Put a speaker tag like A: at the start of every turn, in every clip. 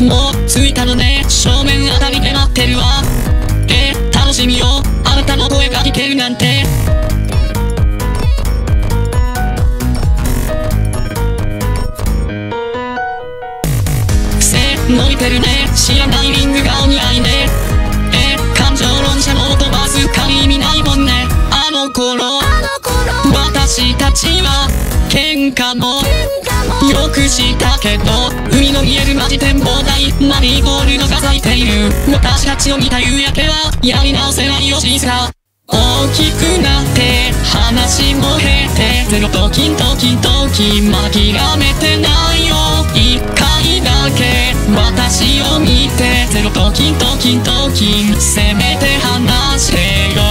A: もう着いたのね、正面あたりで待ってるわ。楽しみよ、あなたの声が聞けるなんて。伸びてるね、知らないリングがお似合いね。感情論者の音わずかに意味ないもんね。あの頃私たちは喧嘩もよくしたけど、海の見えるマジ展望台、マリーゴールドが咲いている。私たちを見た夕焼けはやり直せないよしさ。大きくなって話も減ってゼロと金と金と金、まだ諦めてないよ。一回だけ私を見てゼロと金と金と金、せめて話してよ。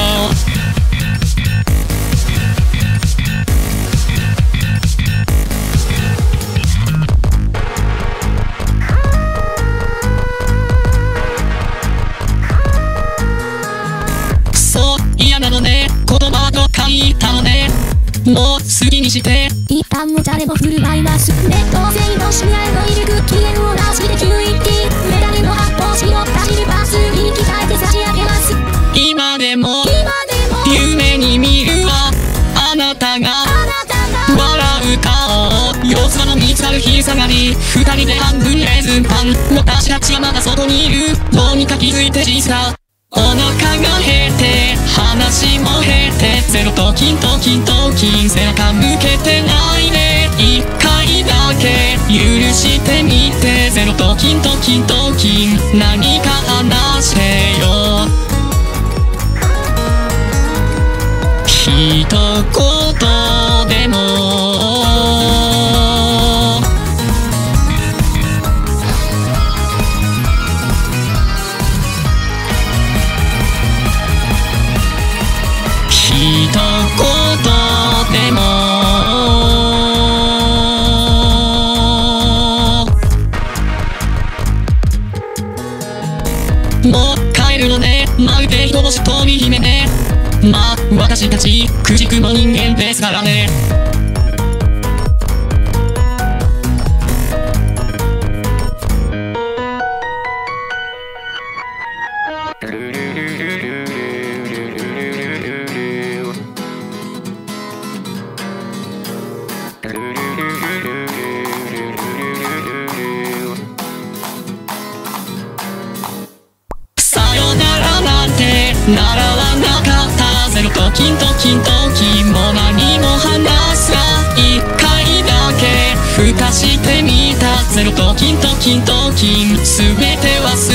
A: 嫌なのね、言葉と書いたのね。もう好きにして
B: 一旦無茶でも振る舞います。劣等生のシミアのいるクッキーをなしで QET メダルの発泡しよったシルバースに鍛えて差し上げます。
A: 今でも夢に見るわ、あなたが笑う顔。四つ葉の見つかる昼下がり、二人で半分レーズンパン。私たちはまだ外にいる、どうにか気づいて小さ。お腹が減って話も減って、ゼロと金と金と金、背中向けてないで一回だけ許してみて。ゼロと金と金と金、何か話してよ。一言でも一言でももう帰るのね、まるで人の嫉妬に姫ね。まあ私たちくじくも人間ですからね。さよならなんて習わなかった。ゼロと金と金と金、もう何も話すが一回だけ蓋してみた。ゼロと金と金と金、全て忘